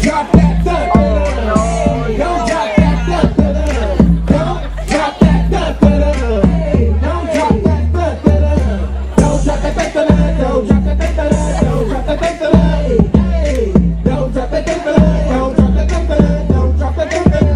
drop that thud. Don't drop that thud. Don't drop that thud. Don't drop that thud. Don't drop that thud. Don't drop that thud. Don't drop that thud. Don't drop that thud. Don't drop that thud. Don't drop that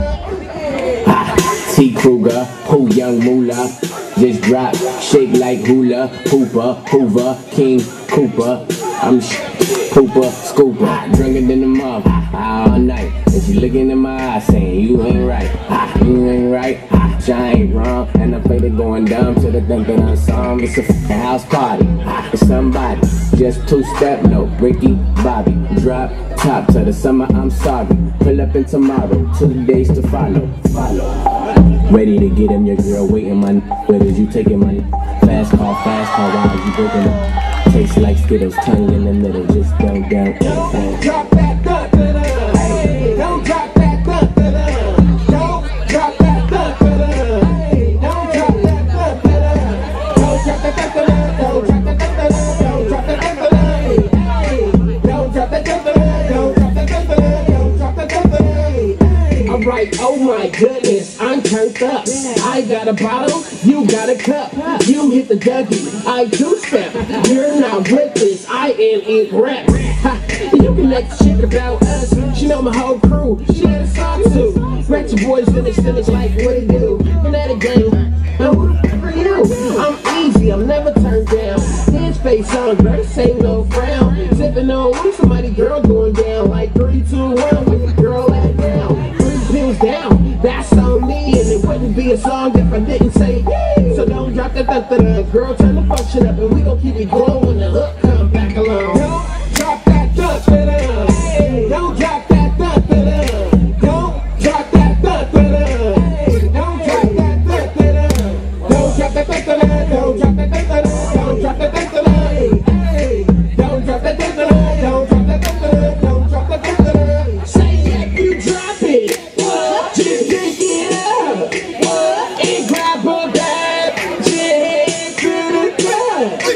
thud. T. Kruger, who young moolah. Just drop, shake like hula, hooper, hoover, King Cooper. I'm Cooper, Scooper, drunker than the mob all night. And she looking in my eyes saying, you ain't right, you ain't right, I ain't wrong. And I played it going dumb to the thing that I saw. It's a house party, it's somebody. Just two-step, no, Ricky, Bobby. Drop top to the summer, I'm sorry. Pull up in tomorrow, 2 days to follow. Ready to get him, your girl waiting, my where is you taking money? Fast car, why are you breaking up? Tastes like Skittles, tongue in the middle, just don't down. Don't drop that thud, don't drop that thud, don't drop that thud, don't drop that thud, don't drop that thud, don't drop that thud, don't drop that thud, don't drop that thud, don't drop that thud, don't drop that thud. Alright, oh my goodness, I'm turned up. I got a bottle, you got a cup. You hit the Dougie, I two-step. You're not with this, I am incorrect. You can let shit about us. She know my whole crew, she had a song too. Ratchet boys finish like what it do. Fanatic gang, now who the fuck are you? I'm easy, I'm never turned down. His face on, grace ain't no frown. Sipping on with somebody girl going down. Like 3, 2, 1, with the girl at down. 3 pills down, that's on me. And it wouldn't be a song if I didn't say yay. So don't drop that girl, turn the function up. And we gon' keep it going when the hook come back along. Don't drop that thud, don't drop that thud, don't drop that thud, don't drop that thud, don't drop that thud, don't drop that thud, don't drop that thud, don't drop that thud, don't drop that thud, don't drop that thud. Say if you drop it, just pick it up and grab a bag, just head to the club.